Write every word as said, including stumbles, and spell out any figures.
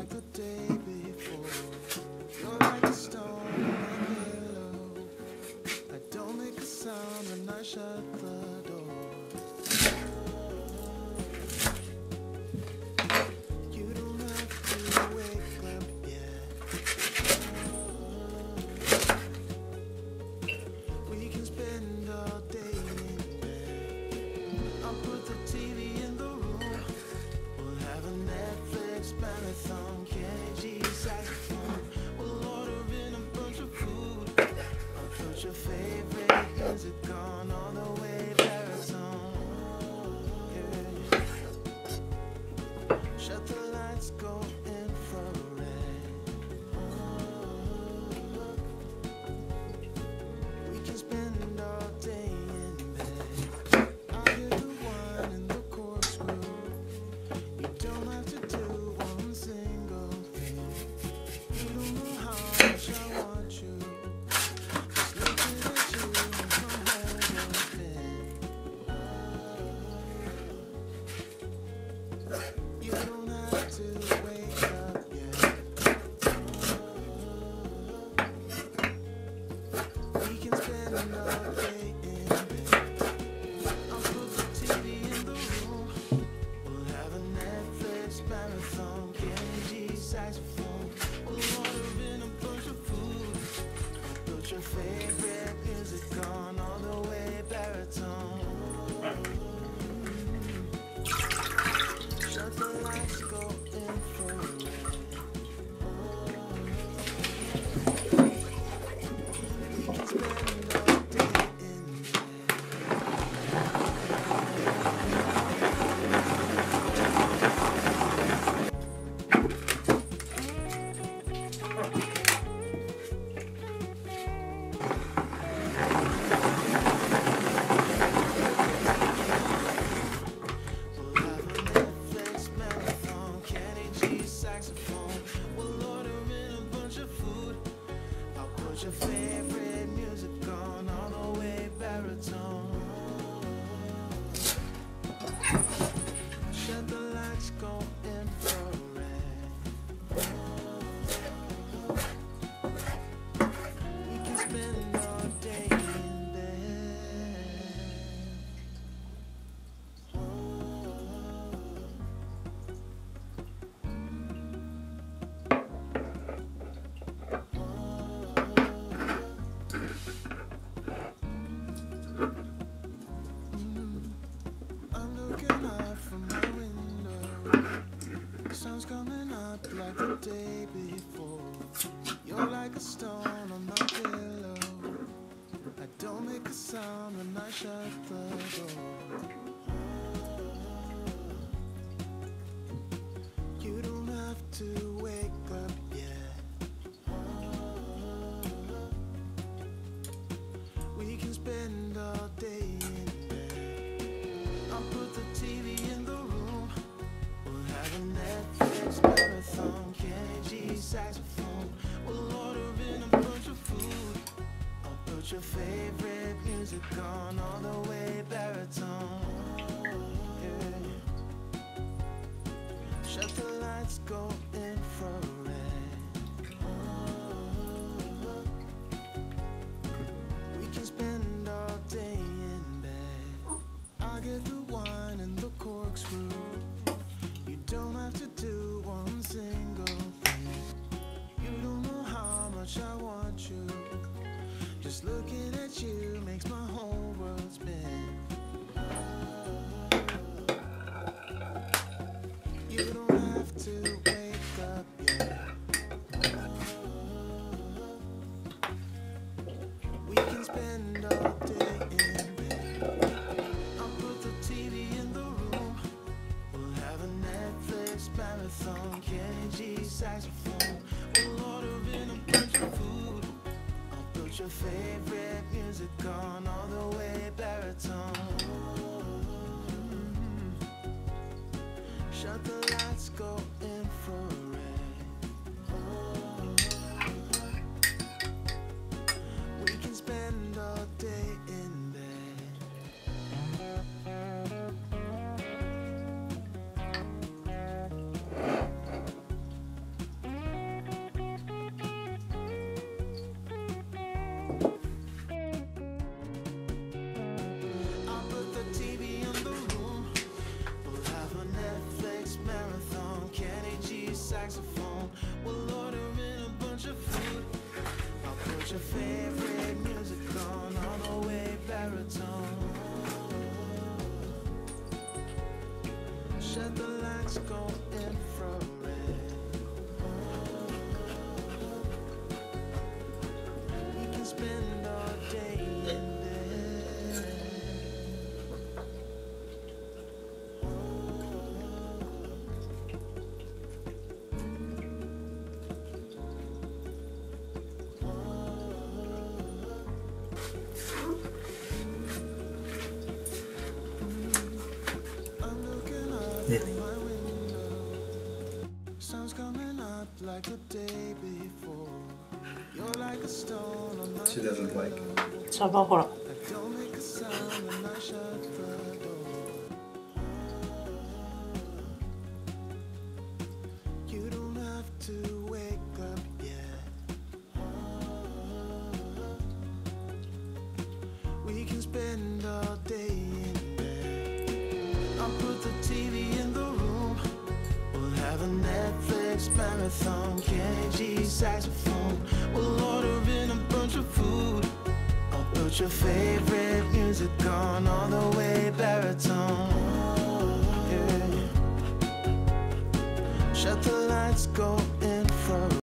like the day before. You're like a stone in my pillow. I don't make a sound when I shut the door. You don't have to wake up yet. We can spend all day in bed. I'll put the T V in the room. We'll have a Netflix marathon, Kenny G saxophone. We'll order in a bunch of food. I'll put your favorite music on all the way baritone. Yeah. Shut the lights, go infrared. We can spend all day in bed. I'll get the wine and the corkscrew. You don't have to do one single thing. You don't know how much I want you. Just looking at you makes my whole world spin. You don't have to wake up yet. We can spend all day in bed. I'll put the T V in the room. We'll have a Netflix marathon, Kenny G saxophone. We'll order in a bunch of food. I'll put your favorite music on all the way baritone. Shut the lights, go infrared. We can spend all day in bed. We'll have a Netflix marathon, Kenny G saxophone. We'll order in a bunch of food. I'll put your favorite music on all the way baritone. Shut the lights, go infrared. We can spend all day in bed. I'm looking out from my window. The sun's coming up like the day before. You're like a stone on my pillow. I don't make a sound when I shut the door. You don't have to wake up yet. We can spend all day in bed. I'll put the T V in the room. We'll have a Netflix marathon, Kenny G saxophone. We'll order in a bunch of food. I'll put your favorite music on all the way baritone. Yeah. Shut the lights, go infrared. We can spend all day in bed. I'll get the wine and the corkscrew. You don't have to do one single thing. You don't know how much I want you. Just looking at you makes my whole world spin. You don't have to wake up yet. We can spend all day in bed. I'll put the T V in the room. We'll have a Netflix marathon, Kenny G saxophone. We'll order in a bunch of food. I'll put your favorite music on all the way baritone. Shut the lights, go infrared. We can spend all day in bed. your favorite music on all the way baritone. Shut the lights, go infrared. We can spend all day in bed. Sun's coming up like the day before. You're like a stone on my She doesn't like it. 茶葉ほら don't make a sound when I shut the door. You don't have to wake up yet. We can spend all day in bed. I'll put the T V in the room. We'll have a Netflix marathon, Kenny G saxophone. We'll order in a bunch of food. I'll put your favorite music on all the way baritone. Yeah. Shut the lights, go infrared.